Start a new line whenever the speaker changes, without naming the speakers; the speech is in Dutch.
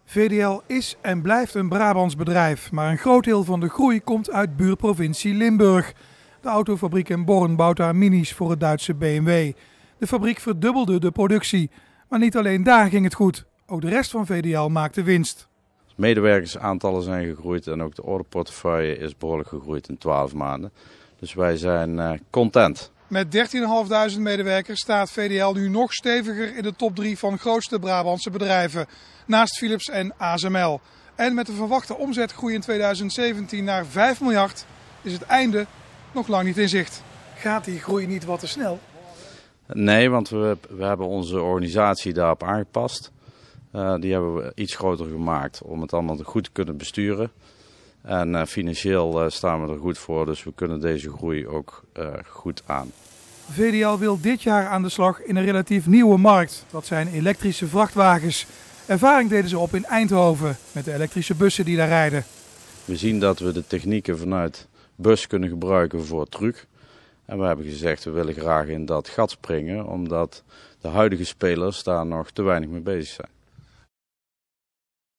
VDL is en blijft een Brabants bedrijf, maar een groot deel van de groei komt uit buurprovincie Limburg. De autofabriek in Born bouwt daar minis voor het Duitse BMW. De fabriek verdubbelde de productie, maar niet alleen daar ging het goed. Ook de rest van VDL maakte winst.
Medewerkersaantallen zijn gegroeid en ook de orderportefeuille is behoorlijk gegroeid in 12 maanden. Dus wij zijn content.
Met 13.500 medewerkers staat VDL nu nog steviger in de top 3 van grootste Brabantse bedrijven. Naast Philips en ASML. En met de verwachte omzetgroei in 2017 naar 5 miljard is het einde nog lang niet in zicht. Gaat die groei niet wat te snel?
Nee, want we hebben onze organisatie daarop aangepast. Die hebben we iets groter gemaakt om het allemaal goed te kunnen besturen. En financieel staan we er goed voor, dus we kunnen deze groei ook goed aan.
VDL wil dit jaar aan de slag in een relatief nieuwe markt. Dat zijn elektrische vrachtwagens. Ervaring deden ze op in Eindhoven met de elektrische bussen die daar rijden.
We zien dat we de technieken vanuit bus kunnen gebruiken voor truck. En we hebben gezegd we willen graag in dat gat springen, omdat de huidige spelers daar nog te weinig mee bezig zijn.